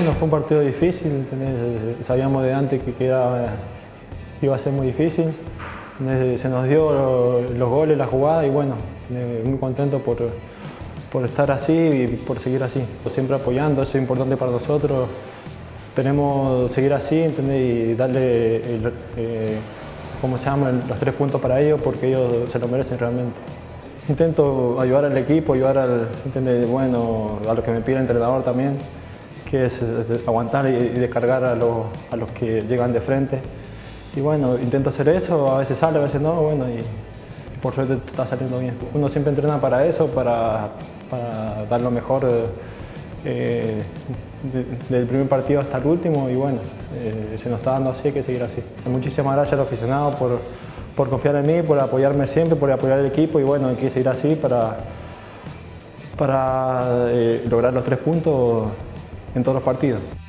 Bueno, fue un partido difícil, ¿entendés? Sabíamos de antes que iba a ser muy difícil. Se nos dio los goles, la jugada y bueno, muy contento por estar así y por seguir así. Siempre apoyando, eso es importante para nosotros. Esperemos seguir así, ¿entendés? Y darle los 3 puntos para ellos porque ellos se lo merecen realmente. Intento ayudar al equipo, ayudar bueno, a lo que me pide el entrenador también, que es aguantar y descargar a los que llegan de frente. Y bueno, intento hacer eso, a veces sale, a veces no, bueno, y por suerte está saliendo bien. Uno siempre entrena para eso, para dar lo mejor del primer partido hasta el último y bueno, se nos está dando así, hay que seguir así. Muchísimas gracias a los aficionados por confiar en mí, por apoyarme siempre, por apoyar al equipo y bueno, hay que seguir así para lograr los 3 puntos en todos los partidos.